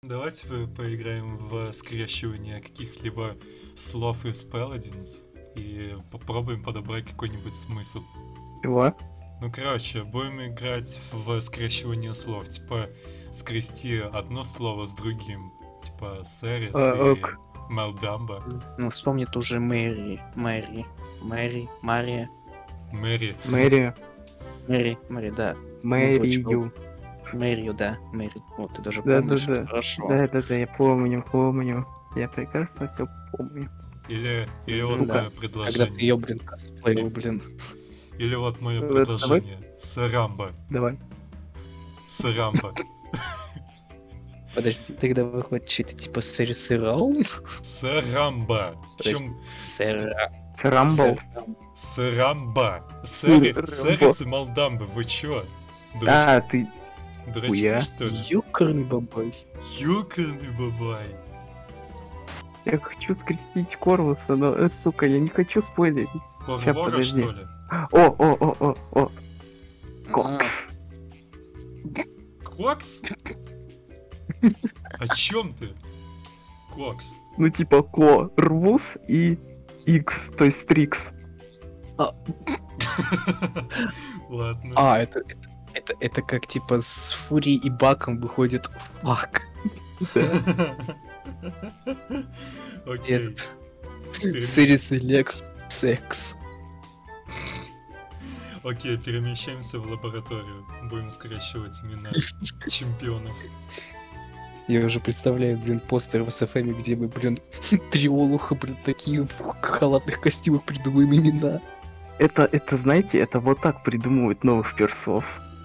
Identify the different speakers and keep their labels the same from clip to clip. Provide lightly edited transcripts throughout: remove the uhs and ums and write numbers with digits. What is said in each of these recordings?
Speaker 1: Давайте поиграем в скрещивание каких-либо слов из Paladins и попробуем подобрать какой-нибудь смысл.
Speaker 2: Чего?
Speaker 1: Ну, короче, будем играть в скрещивание слов. Типа, скрести одно слово с другим. Типа, Серис и Мелдамба.
Speaker 3: Ну, вспомни ту же Мария.
Speaker 1: Мэри.
Speaker 3: Мэри, да.
Speaker 2: Мэрию.
Speaker 3: Мэрию, да. Мэри. Вот, ты даже
Speaker 2: Да,
Speaker 3: помнишь,
Speaker 2: да,
Speaker 3: это
Speaker 2: да.
Speaker 3: хорошо.
Speaker 2: Да, я помню. Я прекрасно все помню.
Speaker 1: Или вот
Speaker 3: Да.
Speaker 1: мое
Speaker 3: Когда
Speaker 1: предложение.
Speaker 3: ты ее, косплеил,
Speaker 1: Или вот мое
Speaker 2: Давай.
Speaker 1: предложение. Сарамба.
Speaker 2: Давай.
Speaker 1: Сарамба.
Speaker 3: Подожди, тогда выходит что-то типа Сэрисырал?
Speaker 1: Сарамба. В чем
Speaker 2: Рамбл.
Speaker 1: Сарамба?
Speaker 2: Сарамба.
Speaker 1: Серис и Малдамба, вы чё?
Speaker 2: А, ты...
Speaker 1: Дурачки,
Speaker 2: хуя.
Speaker 1: что ли?
Speaker 3: Ёкарный бабай.
Speaker 1: Ёкарный бабай.
Speaker 2: Я хочу скрестить Корвуса, но, сука, я не хочу спойлерить.
Speaker 1: Порвора,
Speaker 2: подожди.
Speaker 1: что ли?
Speaker 2: О. Кокс.
Speaker 1: Кокс? О чем ты? Кокс.
Speaker 2: Ну, типа, Корвус и X, то есть Трикс.
Speaker 1: Ладно.
Speaker 3: Это как типа с Фурией и Баком выходит фак.
Speaker 1: Окей.
Speaker 3: Сэрис и Лекс секс.
Speaker 1: Окей, перемещаемся в лабораторию. Будем скрещивать имена чемпионов.
Speaker 3: Я уже представляю, постер в СФМ, где мы, три олуха, такие в халатных костюмах придумываем имена.
Speaker 2: Это, знаете, это вот так придумывают новых персов.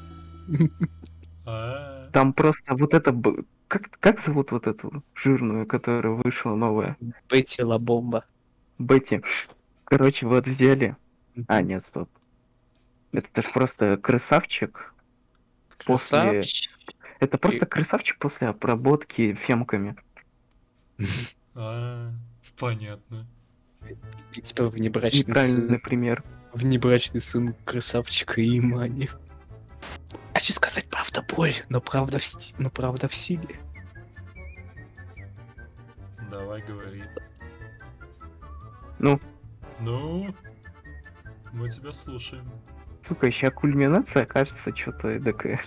Speaker 1: А,
Speaker 2: Там просто вот это... Как зовут вот эту жирную, которая вышла новая?
Speaker 3: Бетти Лабомба.
Speaker 2: Бетти. Короче, вот взяли... А, нет, стоп. Это ж просто красавчик.
Speaker 3: Красавчик.
Speaker 2: Это просто красавчик после обработки фемками.
Speaker 1: понятно.
Speaker 3: И типа внебрачный
Speaker 2: Неправильный
Speaker 3: сын.
Speaker 2: пример.
Speaker 3: Внебрачный сын красавчика и Имани. Хочу сказать, правда боль, но правда в силе.
Speaker 1: Давай говори.
Speaker 2: Ну,
Speaker 1: мы тебя слушаем.
Speaker 2: сука, сейчас кульминация кажется что-то эдакое.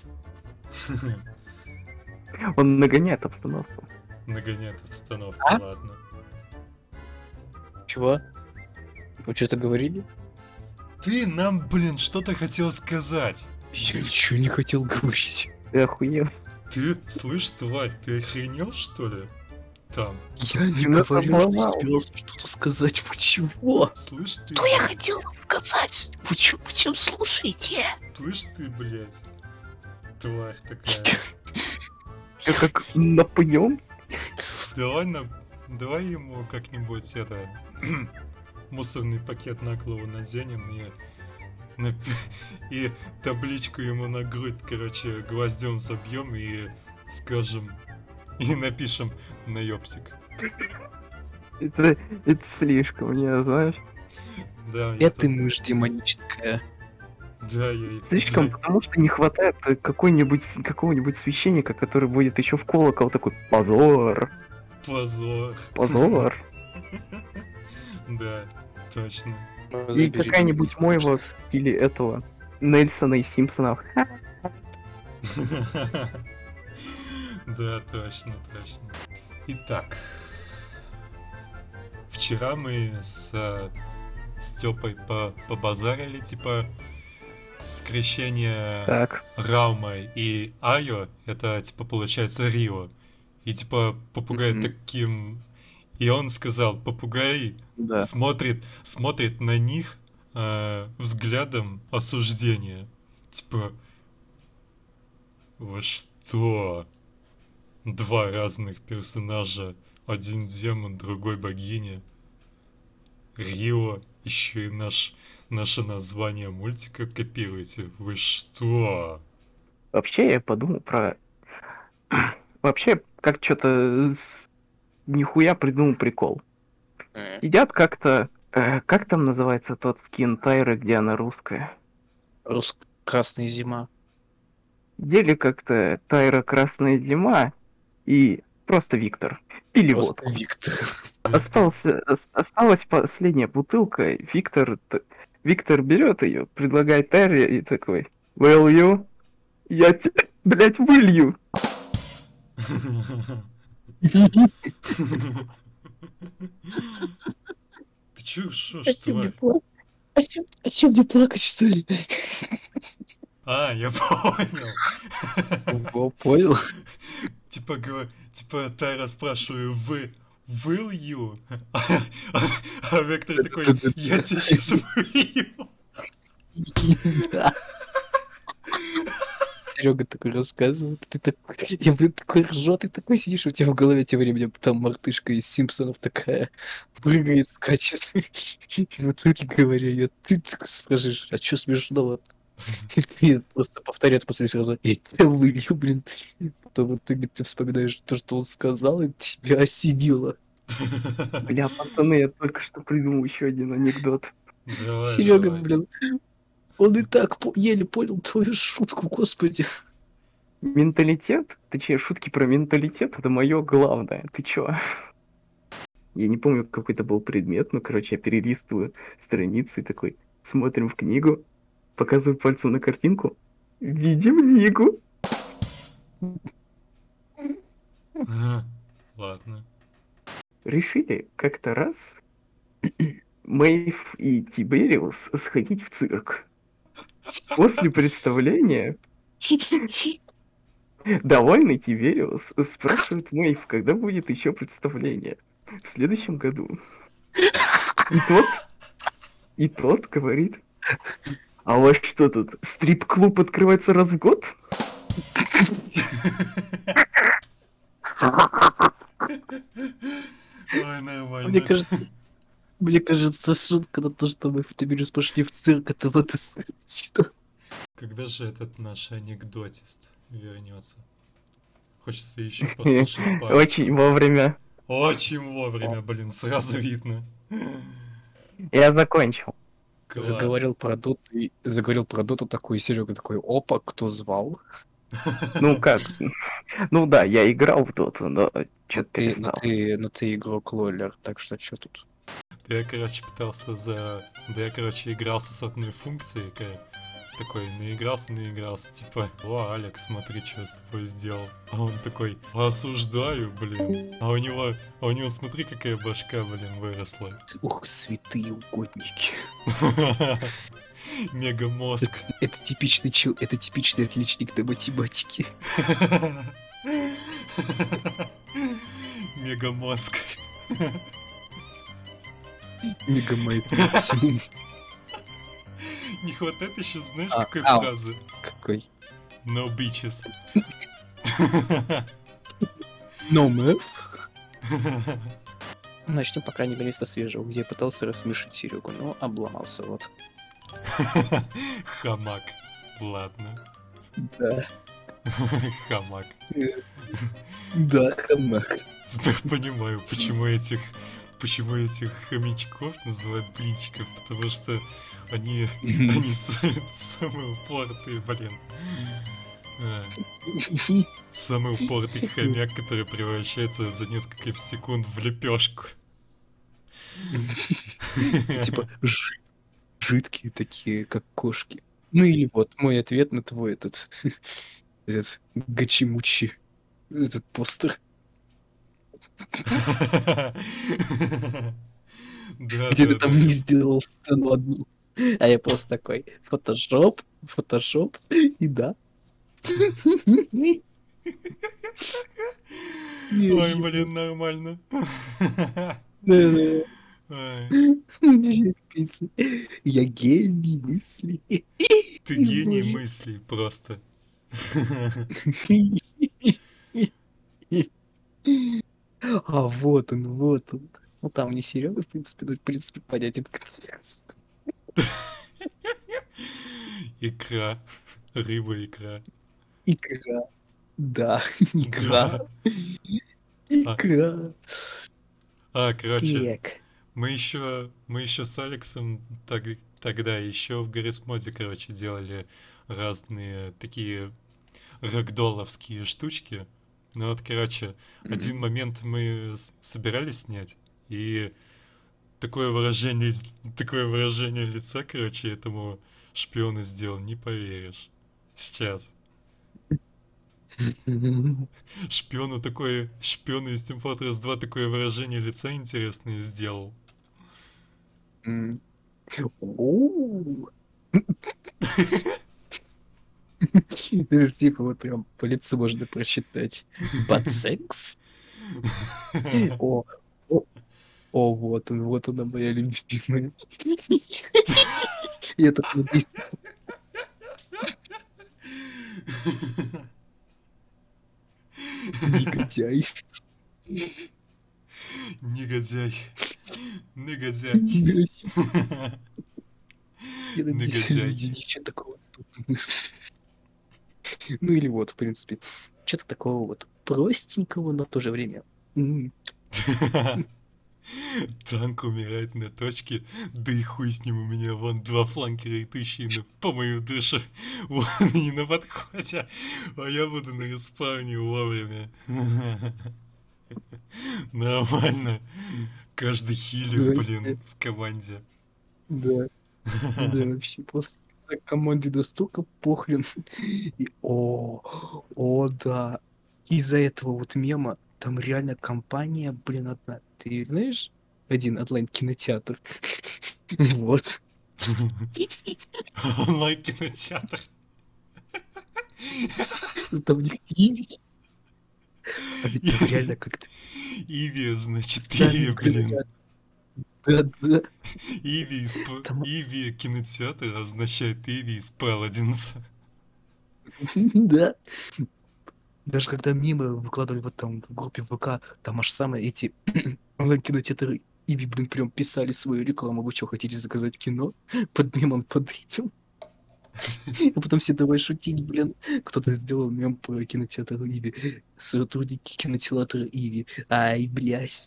Speaker 2: Он нагоняет обстановку.
Speaker 1: Нагоняет обстановку,
Speaker 3: А?
Speaker 1: ладно.
Speaker 3: Чего? Вы что-то говорили?
Speaker 1: Ты нам, что-то хотел сказать.
Speaker 3: Я ничего не хотел говорить.
Speaker 2: Ты охуел.
Speaker 1: Ты, слышь, тварь, ты охренел, что ли? Там.
Speaker 3: Я не
Speaker 2: Ты нас
Speaker 3: говорил, что
Speaker 2: обломал.
Speaker 3: собирался что-то сказать. Почему?
Speaker 1: Слышь, ты...
Speaker 3: Что я хотел вам сказать? Вы чем слушаете?
Speaker 1: Слышь, ты, блядь. Тварь такая.
Speaker 2: Я как напьем.
Speaker 1: Давай ему как-нибудь мусорный пакет на голову наденем и табличку ему на грудь, гвоздем забьем и скажем, и напишем наёбсик.
Speaker 2: Это слишком, не знаешь.
Speaker 1: Да,
Speaker 3: Это мышь демоническая.
Speaker 1: Да, я...
Speaker 2: Слишком, потому что не хватает какого-нибудь священника, который будет еще в колокол такой позор.
Speaker 1: Позор. Да, точно.
Speaker 2: И какая-нибудь мойва в стиле этого Нельсона и Симпсонов.
Speaker 1: Да, точно. Итак, вчера мы с Стёпой побазарили, типа, скрещение
Speaker 2: Так.
Speaker 1: Раума и Айо, это, типа, получается Рио. И, типа, попугай таким... И он сказал, попугай смотрит на них взглядом осуждения. Типа, вы что? Два разных персонажа. Один демон, другой богиня. Рио, еще и наше название мультика копируете. Вы что?
Speaker 2: Вообще я подумал про... Вообще, как что-то нихуя придумал прикол. Едят как-то... как там называется тот скин Тайры, где она русская?
Speaker 3: Красная зима.
Speaker 2: Ели как-то Тайра Красная Зима, и Просто Виктор. Пили
Speaker 3: Просто
Speaker 2: водку.
Speaker 3: Виктор.
Speaker 2: Осталась последняя бутылка. Виктор берет ее, предлагает Терри и такой: Will you? Я тебе, блядь, вылью.
Speaker 1: Ты чё ржёшь,
Speaker 3: А чё мне
Speaker 1: тварь?
Speaker 3: плакать? А чё мне плакать, что ли?
Speaker 1: А, я понял.
Speaker 3: Во, понял?
Speaker 1: Типа Тайра спрашиваю, will you? А Вектор такой, я тебе сейчас вылью.
Speaker 3: Серега такой рассказывает, ты такой, я, блин, такой ржёт, ты такой сидишь, у тебя в голове тем временем там мартышка из Симпсонов такая прыгает, скачет. И в итоге говорю, ты такой спрашиваешь, а чё смешного? И просто повторяет после сразу, я тебя вылью, блин. Потом в итоге ты вспоминаешь то, что он сказал, и тебя осенило.
Speaker 2: Бля, пацаны, я только что придумал еще один анекдот.
Speaker 1: Давай,
Speaker 3: Серега,
Speaker 1: давай.
Speaker 3: блин, он и так еле понял твою шутку, господи.
Speaker 2: Менталитет, точнее, шутки про менталитет, это мое главное. Ты чё? Я не помню, какой это был предмет, но, короче, я перелистываю страницу и такой, смотрим в книгу, показываю пальцем на картинку, видим книгу.
Speaker 1: Ага, ладно.
Speaker 2: Решили как-то раз Мэйв и Тибериус сходить в цирк. После представления довольный Тибериус спрашивает Мэйв, когда будет еще представление. В следующем году. И тот говорит: а у вас что тут, стрип-клуб открывается раз в год?
Speaker 1: Ой, нормально.
Speaker 3: Мне кажется, шутка на то, что мы в Тиберис пошли в цирк, это вот достаточно.
Speaker 1: Когда же этот наш анекдотист вернется? Хочется еще послушать парочку.
Speaker 2: Очень вовремя.
Speaker 1: Очень вовремя, блин, сразу видно.
Speaker 2: Я закончил.
Speaker 1: Класс.
Speaker 3: Заговорил про доту такой, Серега такой, опа, кто звал?
Speaker 2: Ну как? Ну да, я играл в доту, но что-то перестал.
Speaker 3: Но ты игрок лолер, так что что тут?
Speaker 1: Да я, короче, игрался с одной функцией, такой, наигрался, типа, о, Алекс, смотри, что я с тобой сделал. А он такой, осуждаю, блин. А у него, смотри, какая башка, блин, выросла.
Speaker 3: Ух, святые угодники.
Speaker 1: Мегамозг.
Speaker 3: Это типичный отличник на математике.
Speaker 1: Мегамозг.
Speaker 3: Мегамайт максимум.
Speaker 1: Не хватает еще, знаешь,
Speaker 3: А,
Speaker 1: какой
Speaker 3: ау.
Speaker 1: фразы?
Speaker 3: Какой?
Speaker 1: No bitches.
Speaker 3: No, man. Начнем, по крайней мере, со свежего, где я пытался рассмешить Серегу, но обломался, вот.
Speaker 1: Хамак. Ладно.
Speaker 3: Да.
Speaker 1: Хамак.
Speaker 3: Да, хамак.
Speaker 1: Теперь понимаю, почему этих хомячков называют блинчиков, потому что они самые упоротые, блин. Самый упоротый хомяк, который превращается за несколько секунд в лепешку.
Speaker 3: Типа жидкие такие, как кошки. Ну или вот мой ответ на твой этот гачимучи, этот постер. Где ты там не сделал сцену одну. А я просто такой, фотошоп, и да.
Speaker 1: Ой, блин, нормально.
Speaker 3: Я гений мысли.
Speaker 1: Ты гений мыслей просто.
Speaker 3: А вот он. Ну там не Серега, в принципе, понятен контекст.
Speaker 1: Икра. Рыба-икра.
Speaker 3: Икра. Да, икра. Икра.
Speaker 1: Короче,
Speaker 3: Кек.
Speaker 1: мы еще с Алексом тогда еще в Гаррисмоде, короче, делали разные такие рэгдолловские штучки. Ну вот, короче, один момент мы собирались снять, и такое выражение лица, короче, этому шпиону сделал, не поверишь. Сейчас. Шпиону из Team Fortress 2 такое выражение лица интересное сделал.
Speaker 3: Оу. Это типа вот прям по лицу можно прочитать. Бацекс? О, о, вот она моя любимая. Я так надеюсь. Негодяй.
Speaker 1: Негодяй. Негодяй.
Speaker 3: Я надеюсь, люди
Speaker 1: Негодяй.
Speaker 3: ничего такого тут не мыслят. Ну или вот, в принципе, что-то такого вот простенького, но в то же время.
Speaker 1: Танк умирает на точке, да и хуй с ним, у меня вон 2 фланкера идущие по мою душу. Вон они на подходе, а я буду на респауне вовремя. Нормально. Каждый хилер, блин, в команде.
Speaker 3: Да, да, вообще просто команде настолько похрен. И, да. Из-за этого вот мема там реально компания, блин, одна. Ты знаешь? Один онлайн-кинотеатр. Вот.
Speaker 1: Онлайн-кинотеатр.
Speaker 3: Там у них Иви. А ведь там реально как-то
Speaker 1: Иви, значит,
Speaker 3: специальный
Speaker 1: Иви, блин.
Speaker 3: Да. Там,
Speaker 1: Иви кинотеатр означает Иви из Paladins.
Speaker 3: да. Даже когда мемы выкладывали вот там в группе ВК, там аж самые эти онлайн-кинотеатры Иви, блин, прям писали свою рекламу. Вы что, хотите заказать кино? Под мемом, под этим. А потом все давай шутить, блин. Кто-то сделал мем про кинотеатр Иви. Сотрудники кинотеатра Иви. Ай, блядь.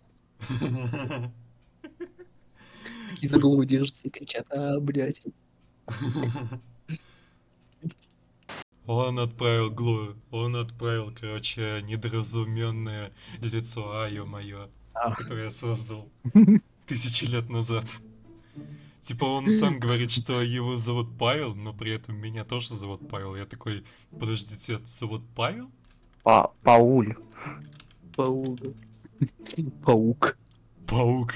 Speaker 3: Такие за голову держатся и кричат, блядь.
Speaker 1: Он отправил, короче, недоразуменное лицо, ё-моё, которое я создал 1000 лет назад. Типа он сам говорит, что его зовут Павел, но при этом меня тоже зовут Павел. Я такой, подождите, это зовут Павел?
Speaker 2: Пауль.
Speaker 3: Паук.
Speaker 1: Паук.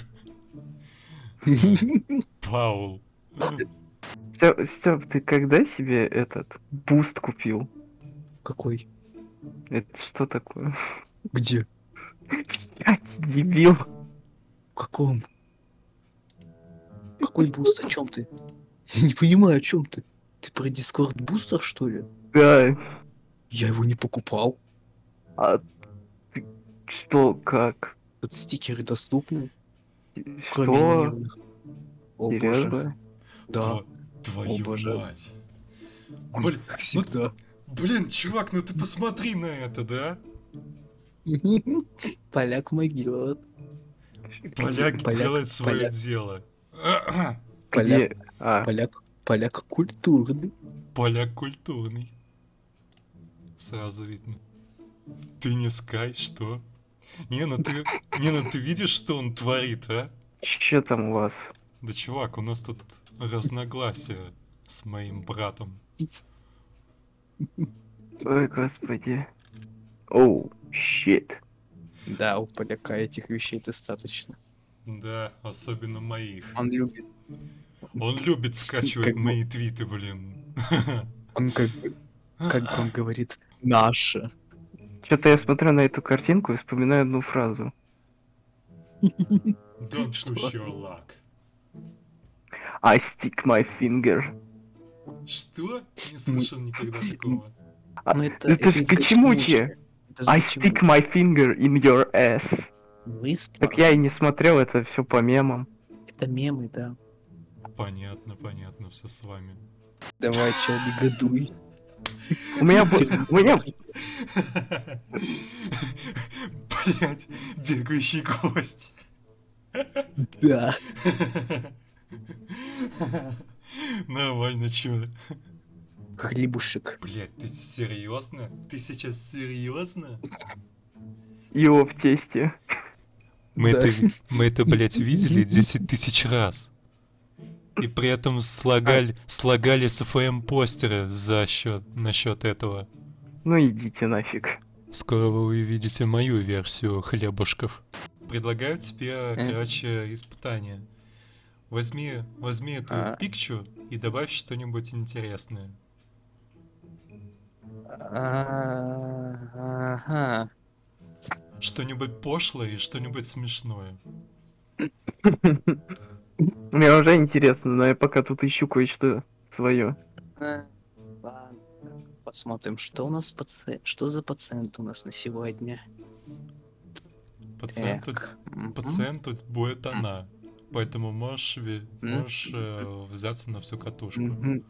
Speaker 1: Паул.
Speaker 2: Стёп, ты когда себе этот буст купил?
Speaker 3: Какой?
Speaker 2: Это что такое?
Speaker 3: Где?
Speaker 2: Блядь, дебил.
Speaker 3: В каком? Какой буст? О чем ты? Я не понимаю, о чем ты. Ты про Discord бустер, что ли?
Speaker 2: Да.
Speaker 3: Я его не покупал.
Speaker 2: А ты что, как?
Speaker 3: Тут стикеры доступны, кроме
Speaker 2: Что?
Speaker 3: анимированных. О боже.
Speaker 2: Серьезно?
Speaker 3: Да.
Speaker 1: Твою
Speaker 3: боже.
Speaker 1: мать. Блин,
Speaker 3: Как всегда.
Speaker 1: блин, чувак, ну ты посмотри на это, да?
Speaker 3: Поляк могет.
Speaker 1: Поляк делает свое
Speaker 3: поляк.
Speaker 1: дело.
Speaker 2: Где?
Speaker 3: Поляк культурный.
Speaker 1: Поляк культурный. Сразу видно. Ты не Скай, что? Не, ну ты видишь, что он творит, а?
Speaker 2: Че там у вас?
Speaker 1: Да, чувак, у нас тут разногласия с моим братом.
Speaker 2: Ой, господи. Оу, щит.
Speaker 3: Да, у поляка этих вещей достаточно.
Speaker 1: Да, особенно моих.
Speaker 3: Он любит.
Speaker 1: Он любит скачивать
Speaker 3: Как бы-
Speaker 1: мои твиты, блин.
Speaker 3: Он как он говорит, наше.
Speaker 2: Что-то я смотрю на эту картинку и вспоминаю одну фразу.
Speaker 1: Don't
Speaker 3: Что?
Speaker 1: push your luck.
Speaker 2: I stick my finger.
Speaker 1: Что? Не слышал никогда такого.
Speaker 3: Ну,
Speaker 2: Это ж
Speaker 3: из
Speaker 2: почему-че?
Speaker 3: Это
Speaker 2: I
Speaker 3: из
Speaker 2: stick my finger in your ass.
Speaker 3: Гачмучи.
Speaker 2: Так я и не смотрел, это все по мемам.
Speaker 3: Это мемы, да.
Speaker 1: Понятно, все с вами.
Speaker 3: Давай, чел, негодуй.
Speaker 2: У меня...
Speaker 1: Блять, бегающий гость.
Speaker 3: Да.
Speaker 1: Нормально, чё?
Speaker 3: Хлебушек.
Speaker 1: Блять, ты серьезно? Ты сейчас серьезно?
Speaker 2: Его в тесте.
Speaker 1: Мы
Speaker 3: Да.
Speaker 1: это, блядь, видели 10 тысяч раз. И при этом слагали с ФМ постеры насчет этого.
Speaker 2: Ну идите нафиг.
Speaker 1: Скоро вы увидите мою версию хлебушков. Предлагаю тебе, короче, испытание. Возьми эту пикчу и добавь что-нибудь интересное.
Speaker 3: Ага.
Speaker 1: Что-нибудь пошлое и что-нибудь смешное.
Speaker 2: Мне уже интересно, но я пока тут ищу кое-что свое.
Speaker 3: Ладно. Посмотрим, что у нас что за пациент у нас на сегодня.
Speaker 1: Пациенту будет она. Поэтому можешь взяться на всю катушку.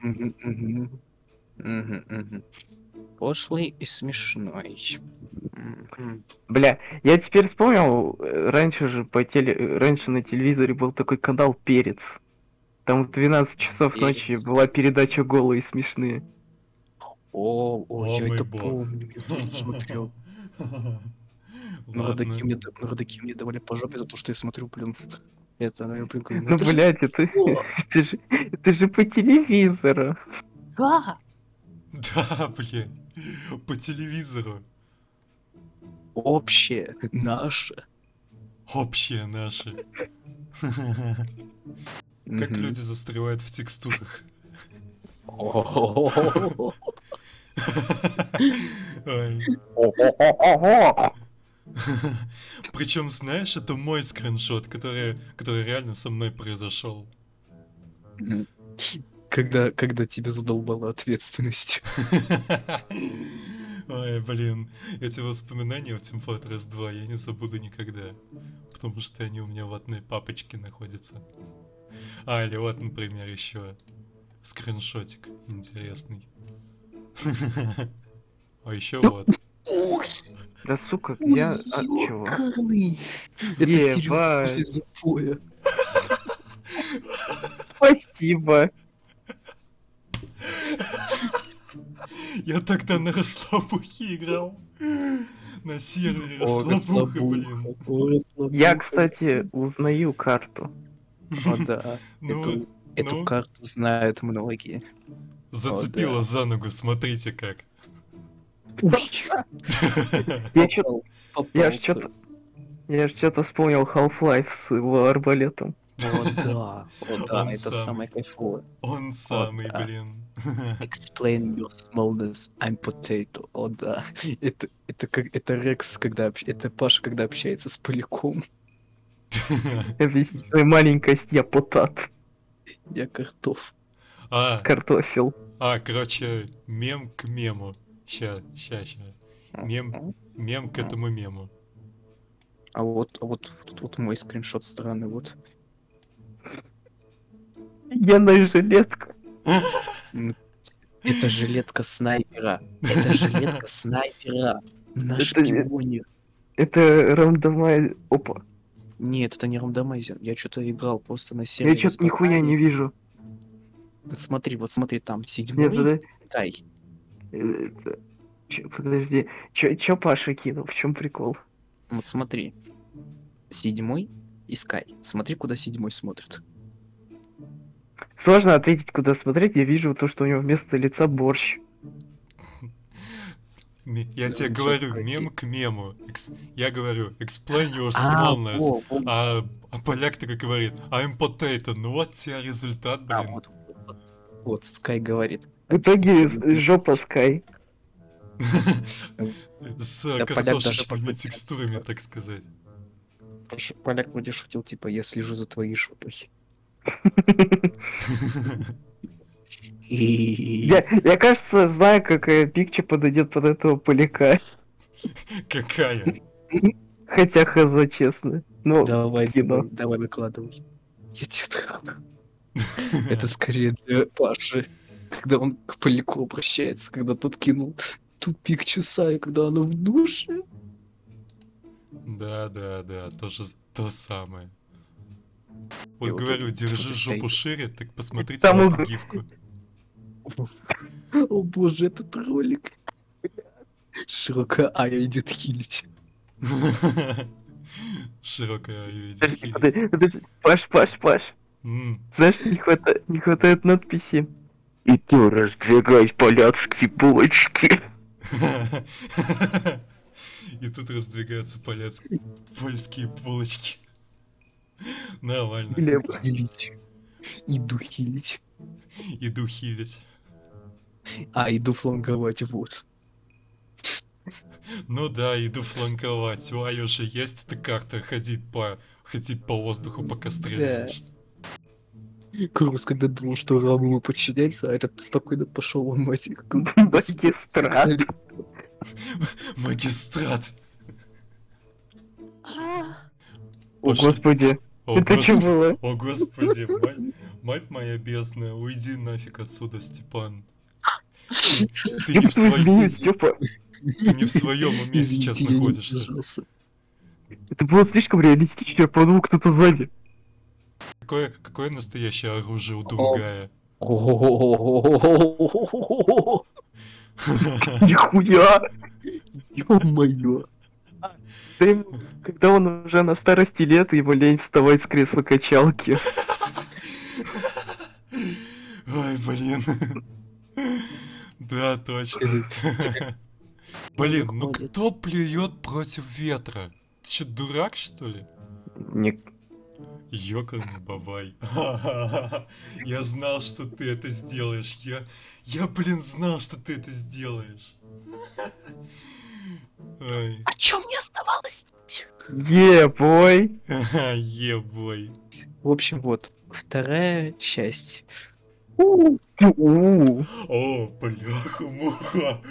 Speaker 3: Пошлый и смешной.
Speaker 2: Бля, я теперь вспомнил, раньше на телевизоре был такой канал «Перец». Там в 12 часов ночи была передача «Голые и смешные».
Speaker 3: О, я
Speaker 1: мой
Speaker 3: это
Speaker 1: бог.
Speaker 3: помню, я тоже смотрел. Но родаки мне давали по жопе за то, что я смотрю, блин. Это, ну, я блин, говорю,
Speaker 2: Ну, блядь, это же по телевизору.
Speaker 3: Да!
Speaker 1: Да, блядь. По телевизору.
Speaker 3: Общее, наше.
Speaker 1: Общее наше. Как люди застревают в текстурах. Ой. Причем, знаешь, это мой скриншот, который реально со мной произошел.
Speaker 3: Когда тебя задолбала ответственность.
Speaker 1: Ой, блин, эти воспоминания в Team Fortress 2 я не забуду никогда. Потому что они у меня в одной папочке находятся. Или вот, например, еще скриншотик интересный. А еще вот.
Speaker 2: Да сука, я... чего?
Speaker 3: Это Серёга
Speaker 2: Ебать.
Speaker 3: после запоя.
Speaker 2: Спасибо.
Speaker 1: Я тогда на расслабухе играл. На сервере расслабуха, блин.
Speaker 2: Я, кстати, узнаю карту.
Speaker 3: О, да. Эту карту знают многие.
Speaker 1: Зацепила за ногу, смотрите как.
Speaker 2: Я что-то вспомнил Half-Life с его арбалетом.
Speaker 3: О, да, это
Speaker 1: самый.
Speaker 3: самое кайфовое.
Speaker 1: Он самый,
Speaker 3: да.
Speaker 1: блин.
Speaker 3: Explain your smallness, I'm potato. О, да. Это Рекс, это Паша, когда общается с Поляком.
Speaker 2: Объясни своей маленькость, я потат.
Speaker 3: Я картоф.
Speaker 2: Картофел.
Speaker 1: Короче, мем к мему. Ща. Мем к этому мему.
Speaker 3: А вот мой скриншот странный, вот.
Speaker 2: Генная жилетка.
Speaker 3: Это жилетка снайпера. Это жилетка снайпера. На шпионе.
Speaker 2: Это рандомайзер. Опа.
Speaker 3: Нет, это не рандомайзер. Я что-то играл просто на сервере.
Speaker 2: Я что-то нихуя не вижу.
Speaker 3: Смотри, там 7-й.
Speaker 2: Нет,
Speaker 3: Дай.
Speaker 2: Подожди. Чё Паша кинул? В чем прикол?
Speaker 3: Вот смотри. 7-й и Скай. Смотри, куда 7-й смотрит.
Speaker 2: Сложно ответить, куда смотреть. Я вижу то, что у него вместо лица борщ.
Speaker 1: Я тебе говорю, мем к мему. Я говорю, explain your smallness. А поляк так и говорит, I'm potato. Ну вот тебе результат, блин.
Speaker 3: Вот Скай говорит.
Speaker 2: В итоге жопа Скай.
Speaker 1: С картошечными текстурами, так сказать.
Speaker 3: Поляк вроде шутил, типа, я слежу за твоей жопой.
Speaker 2: Я, кажется, знаю, какая пикча подойдет под этого поляка.
Speaker 1: Какая?
Speaker 2: Хотя хз, честно. Ну,
Speaker 3: давай выкладывай. Я тебе это скорее для Паши, когда он к поляку обращается, когда тот кинул ту пикчу Саю, когда она в душе.
Speaker 1: Да, то самое. Вот говорю, держи жопу шире, так посмотрите на эту гифку.
Speaker 3: О боже, этот ролик. Широкая Ая идет хилить.
Speaker 1: Широкое виде.
Speaker 2: Подожди. Паш. Знаешь, не хватает надписи. Иду раздвигать поляцкие булочки.
Speaker 1: И тут раздвигаются польские булочки. Нормально.
Speaker 3: Хилить. Иду хилить.
Speaker 1: Иду хилить.
Speaker 3: Иду фланговать, вот.
Speaker 1: Ну да, иду фланговать. У Аю же есть эта карта ходить по воздуху, пока стреляешь.
Speaker 3: Крус, когда думал, что Раму ему подчиняется, а этот спокойно пошел он мать.
Speaker 2: Магистрат.
Speaker 1: Магистрат.
Speaker 2: О, господи. Это что было?
Speaker 1: О, господи, мать моя бездная, уйди нафиг отсюда, Степан. Ты не в своем уме сейчас находишься.
Speaker 2: Это было слишком реалистично, я подумал, кто-то сзади.
Speaker 1: Какое настоящее оружие у Дунгая?
Speaker 2: Нихуя! Ё-моё! Когда он уже на старости лет, ему лень вставать с кресла качалки.
Speaker 1: Ой, блин. Да, точно. Блин, ну кто плюет против ветра? Ты что, дурак, что ли? Ёкарный бабай. Я знал, что ты это сделаешь. Я, блин, знал, что ты это сделаешь. Ой.
Speaker 3: А чё мне оставалось?
Speaker 2: Е-бой.
Speaker 1: Е-бой.
Speaker 3: В общем, вот, вторая часть.
Speaker 1: О, бляха-муха.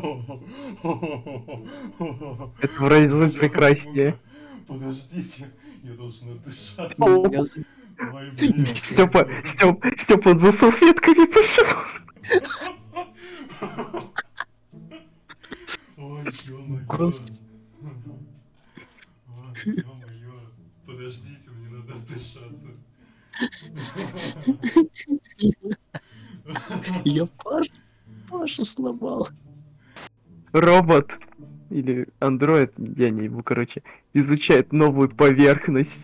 Speaker 2: Это вроде звучит прекраснее.
Speaker 1: Подождите, я должен отдышаться. Ой, блин.
Speaker 2: Степа, он за салфетками пошел.
Speaker 1: Ой, ё-моё. Ой, ё-моё. Подождите, мне надо отдышаться.
Speaker 3: Я Пашу сломал.
Speaker 2: Робот или андроид, я не ебу, короче, изучает новую поверхность.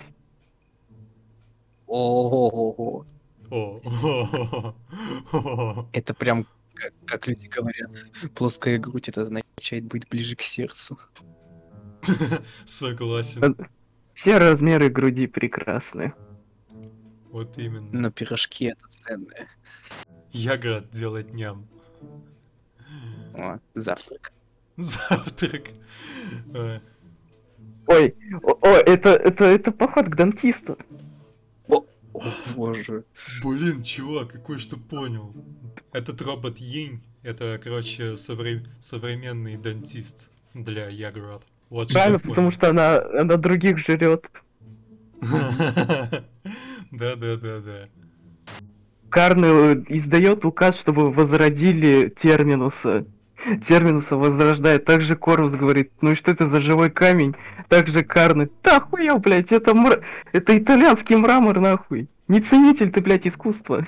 Speaker 3: Ого-го.
Speaker 1: О.
Speaker 3: Это прям, как люди говорят, плоская грудь, это означает быть ближе к сердцу.
Speaker 1: Согласен.
Speaker 2: Все размеры груди прекрасны.
Speaker 1: Вот именно.
Speaker 3: Но пирожки это ценное.
Speaker 1: Ягод делать ням.
Speaker 3: О, завтрак.
Speaker 1: Завтрак.
Speaker 2: Ой, это поход к дантисту.
Speaker 3: О, боже.
Speaker 1: Блин, чувак, какой что понял. Этот робот Йинь, это, короче, современный дантист для Яград. Вот
Speaker 2: Правильно, потому что она других жрет.
Speaker 1: Да.
Speaker 2: Карн издает указ, чтобы возродили Терминуса. Терминуса возрождает. Также Корвус говорит, ну и что это за живой камень? Также Карн, да хуя, блядь, это итальянский мрамор, нахуй. Не ценитель ты, блядь, искусства.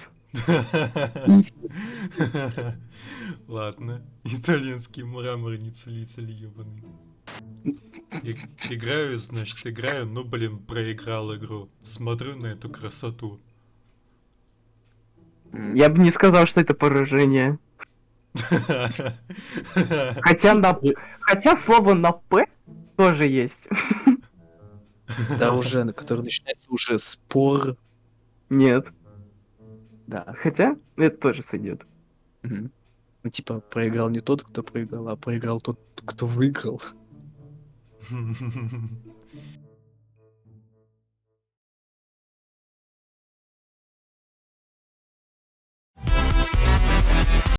Speaker 1: Ладно, итальянский мрамор, не целитель, ёбаный. Играю, но, блин, проиграл игру. Смотрю на эту красоту.
Speaker 2: Я бы не сказал, что это поражение. Хотя слово на П тоже есть.
Speaker 3: Да, уже, на который начинается уже спор.
Speaker 2: Нет.
Speaker 3: Да.
Speaker 2: Хотя, это тоже сойдет.
Speaker 3: Ну, типа, проиграл не тот, кто проиграл, а проиграл тот, кто выиграл.